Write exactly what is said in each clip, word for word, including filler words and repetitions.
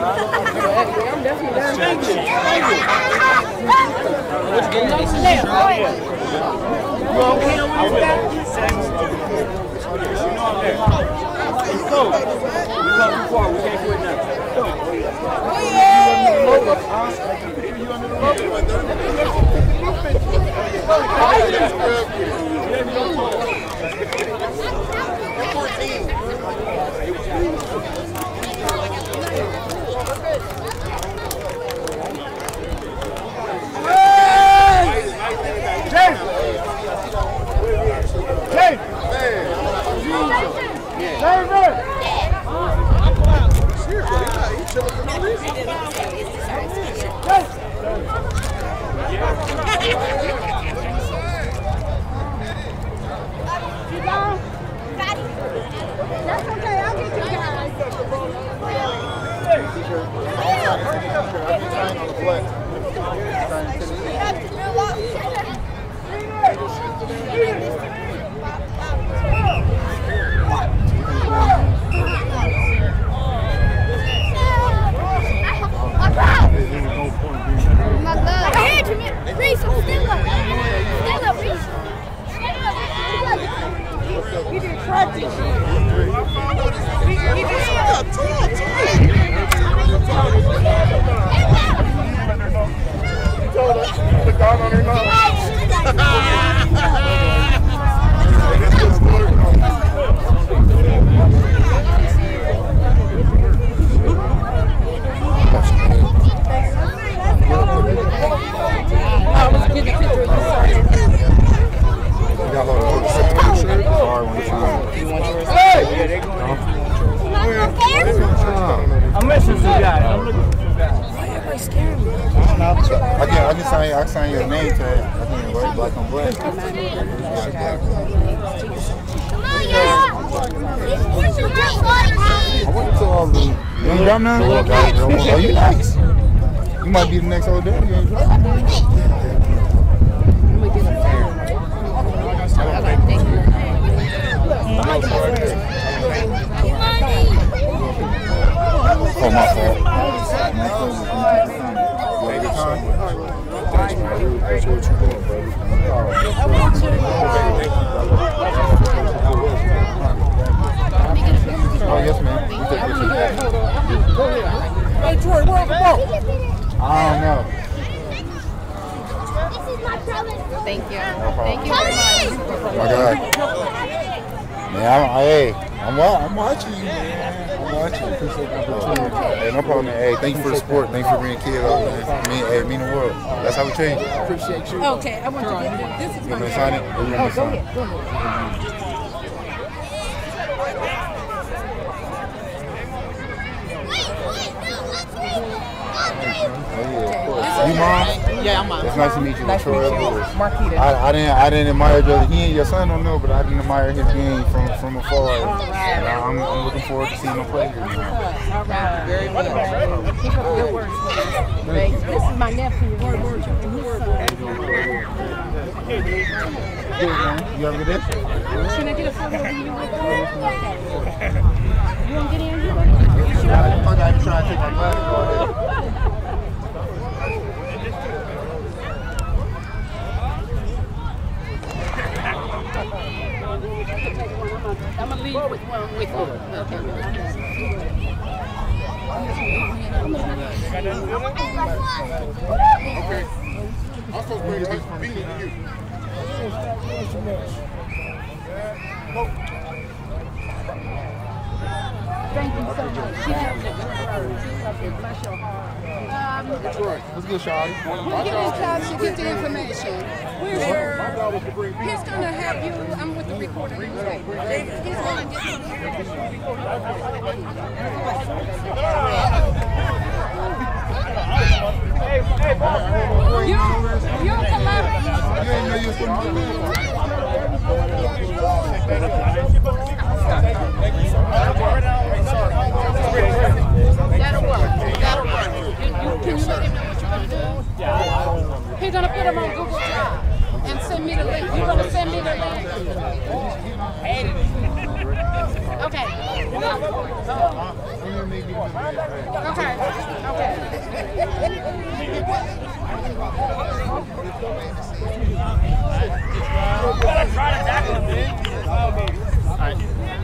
definitely down. Thank you. Thank you. You okay on this back? You know I'm there. Let's go. We come too far. We can't quit now. Go. That's okay, I'll get you guys. We did practice. We did The gun on her nose. I'm missing some guys. I'm looking for some guys. Why everybody scaring me? I can I can sign I can sign your name tag. I can write black on black. I went to all the you ain't got none? Oh, you nice. You might be the next old daddy. You ain't driving. Oh, my fault. Thanks, man. I really appreciate what you're doing, brother. Oh, yes, man. We take pictures. Hey, Troy, where's the ball? I don't know. Thank you. No problem. Thank you very much. My God. Man, I'm, hey, I'm, I'm watching you, man. I'm watching you. Appreciate the opportunity. Hey, no problem, man. Hey, thank you for the support. Thank you for bringing kids up, man. Me, hey, it mean the world. That's how we change. Appreciate you. Okay, I want to get this. This is You my want me to sign it? Or you want me to Go sign it? ahead, go ahead. You mom? Yeah, I'm on. It's nice to meet you. Nice to LaTroy meet you. Lewis. Marquita. I, I didn't I didn't admire your he and your son don't know, but I didn't admire his game from from afar. All right. And I, I'm, I'm looking forward to seeing him play here. All right, very much. Keep up the good work. Thank you. This is my nephew. And his son. Good, man. You have a good day? Can I get a photo of you with them? You want to get in here? I thought I'd try to take my glasses off. I'm going to leave with one with you. Okay. I'm supposed to bring this beanie to you. Thank you so much. Bless your heart. Um, Let's go, Shawty. We'll get in touch to get the information. We're here. He's going to have you. I'm with the recording newspaper. He's going to get you. Hey, hey, boss. You, you'll come out. You didn't know you was going to do That'll work. That'll work. You, you, can you let him know what you're going to do? He's going to put him on Google Drive and send me the link. You're going to send me the link? Okay. him, they get him in there. Okay. Okay. Try to tackle him, man. All right.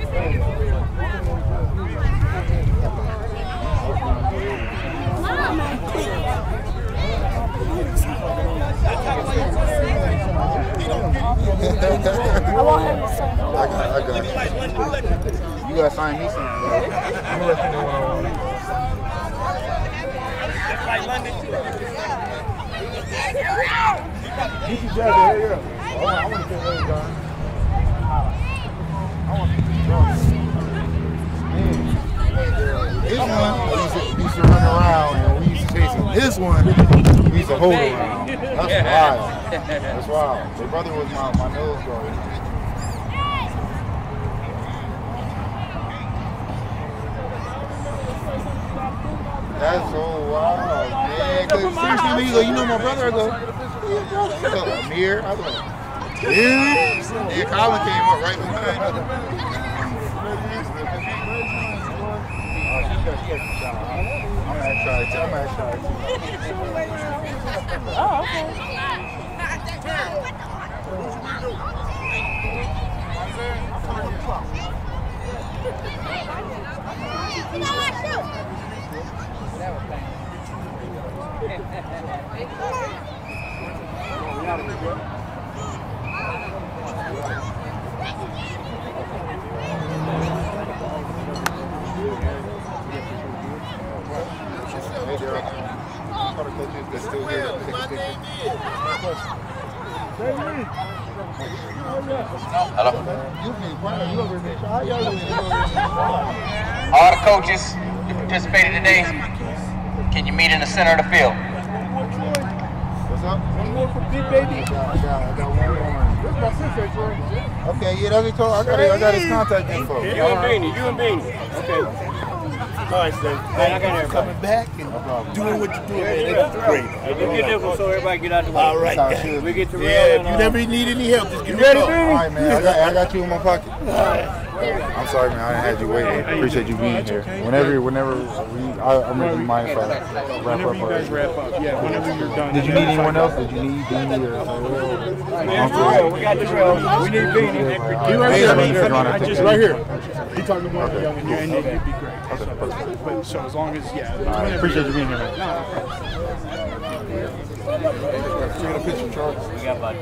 I want him to sign. I got, I got it. You gotta sign me something, bro. I'm gonna let you know what I want. Like London. You can judge it. Here, here. Oh, I want to get those guys. I want to get those. This one, he used, to, he used to run around, and we used to chase him. This one, he used to hold around. That's wild. That's wild. Your brother was my, my nose guard. That's so wild, man. Cause seriously, man, you go, you know my brother? I go, yeah, brother. Amir? I go, yeah. And Colin came up right behind him. I'm gonna try it. I'm gonna try it. Oh, okay. Hello. All the coaches who participated today, can you meet in the center of the field? What's up? One more for Big Baby. I got, I got, I got one more. That's my sister, Troy. Okay, yeah, that's what I got. I got his contact info. You and Beanie, you and Beanie. Okay. Nice, man. Man, I got everybody. Coming back and doing what you're doing, man. That's great. Hey, you get this one so everybody get out the way. All right. We get to real. Yeah, if you never need any help, just give me a call. All right, man. I got, I got you in my pocket. I'm sorry, man. I didn't have you waiting. I appreciate you being here. Whenever, whenever we, I, I'm gonna be mind if I wrap Whenever up. you guys wrap up, yeah. Whenever you're done. Did you need anyone else? Did you need Beanie or? We got the real. We need Beanie. You right Hey, here. man, you're I gonna just take right it. here. You talking about the young and you're in there, you'd be great. So, but so as long as yeah. I appreciate you being here, man. Take a picture, Charles. We got about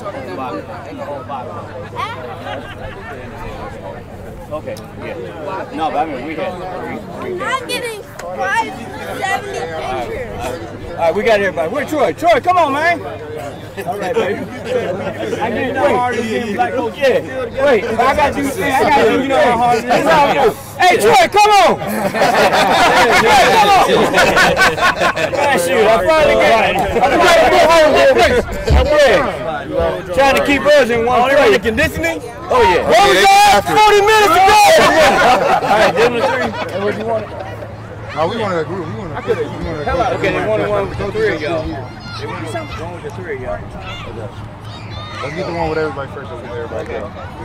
okay, yeah. No, but I mean, we had three. three I'm getting five seventy pictures. All right, we got everybody. Where's Troy? Troy, come on, man. All right, baby. I get no harder than black folks. Yeah. Wait, I got you. I got you. You know how hard it is. Hey, Troy, come on. Troy, come on. That's you. I finally get it. I'm trying to get home real quick. Yeah. Trying to keep us in one place. The conditioning? Oh, yeah. What was that? forty minutes ago. All right, give them the three. And what you want? No, we wanted a group. We wanted a group. We wanted a group. Okay, then one and one with the three of y'all. They want one with the three of y'all. Let's get the one with everybody first. Let's get everybody go.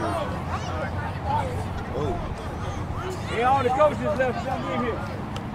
Yeah, all the coaches left. Jump in here.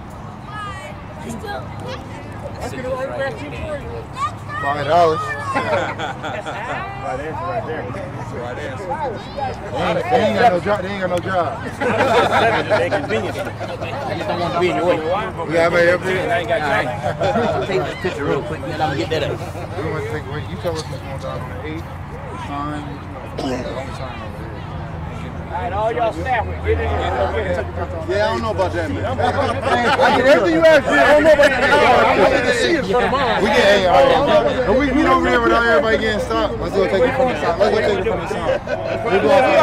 Five dollars. Right answer right there. That's the right answer. They ain't, they ain't got no job. They ain't got no job. They convenience. I just don't want to be in your way. We got everybody up here. I ain't got time. Take this picture real quick, and I'm gonna get that up. We want to take. Wait, you tell us what's going on on the eighth. Sign. Don't sign over here. All right, all y'all staff, get in here. Yeah, I don't know about that, man. I get everything you asked me. I don't know about that. I wanted to see it from mine. We get, hey, all right. We we over here without everybody getting stopped. Let's go take it from the side. Let's go take it from the side. We go off.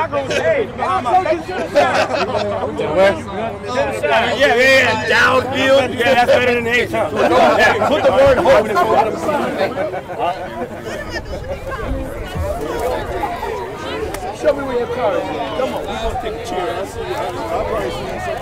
Yeah, yeah, Dowed Field. Yeah, that's better than H. Put the word hope in Show me where your car is. Come on, we're going to take a chair. I see you.